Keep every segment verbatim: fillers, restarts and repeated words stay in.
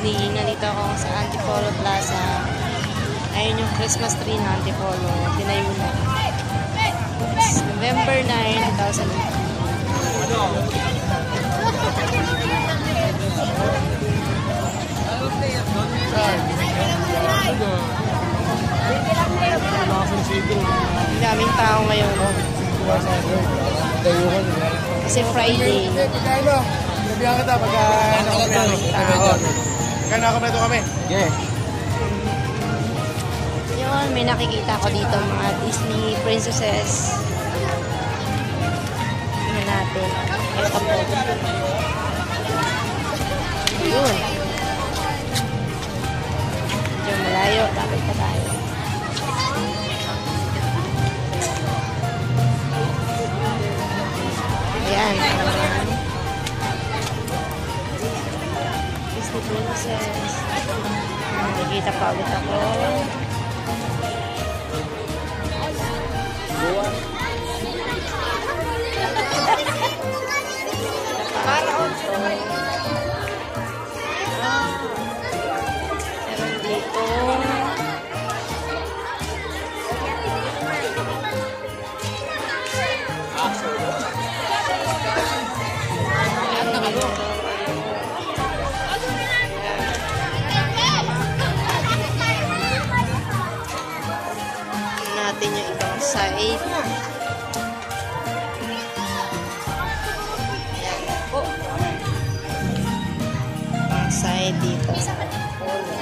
Disney. Nandito ako sa Antipolo Plaza. Ayun yung Christmas tree ng Antipolo. Tinayo na. It's November ninth, two thousand eighteen. Ang daming tao ngayon. Kasi Friday. Sabihan kita pagka nakakompleto kami. Yeah. Yun, may nakikita ko dito mga Disney princesses. Tingnan natin. Ito po. Yun. Medyo malayo. Bakit pa tayo? Ayan. Disney princess. Nakikita pa ulit ako. Meron dito. Natin yung ibang side. Side dito sa Antipolo.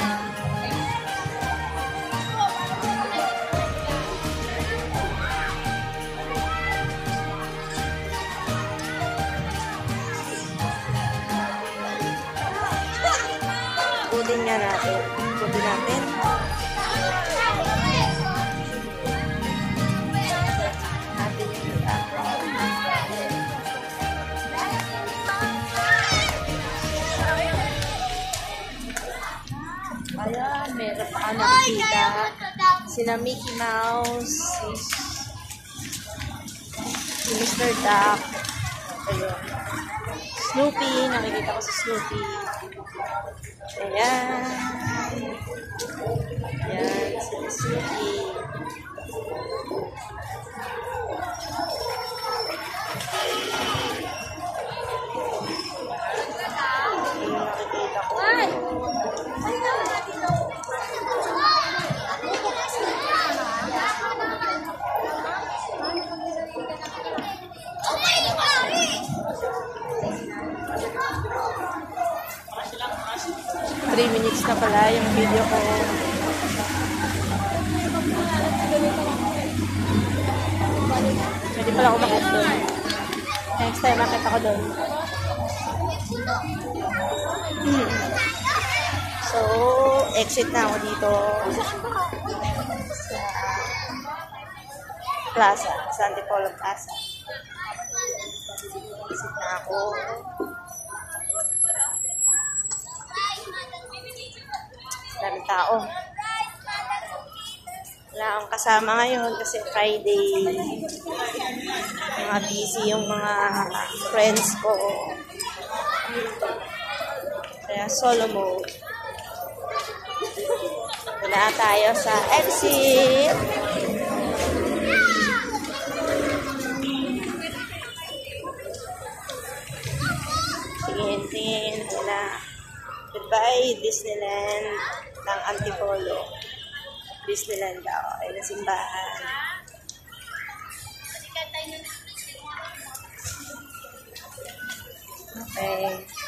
Ikutin nga natin. Ikutin natin. Natin yung kita. Ayan, meron pa ka nakikita. Sina Mickey Mouse, si Mister Duck, ayun. Snoopy, nakikita ko si Snoopy. Ayan. Ayan, si Snoopy. Ayan, nakikita ko. three minutes na pala yung video ko. Pwede pala ako makita doon. Next time makita ko doon. Hmm. So, exit na ako dito sa Plaza, sa Antipolo Plaza. Exit na ako. Daming tao. Wala akong kasama ngayon kasi Friday. Mga busy yung mga friends ko. Kaya solo mode. Wala tayo sa exit. Tingin, tingin. Wala. Goodbye, Disneyland ng Antipolo. Disneyland daw. Ay, na simbahan. Okay.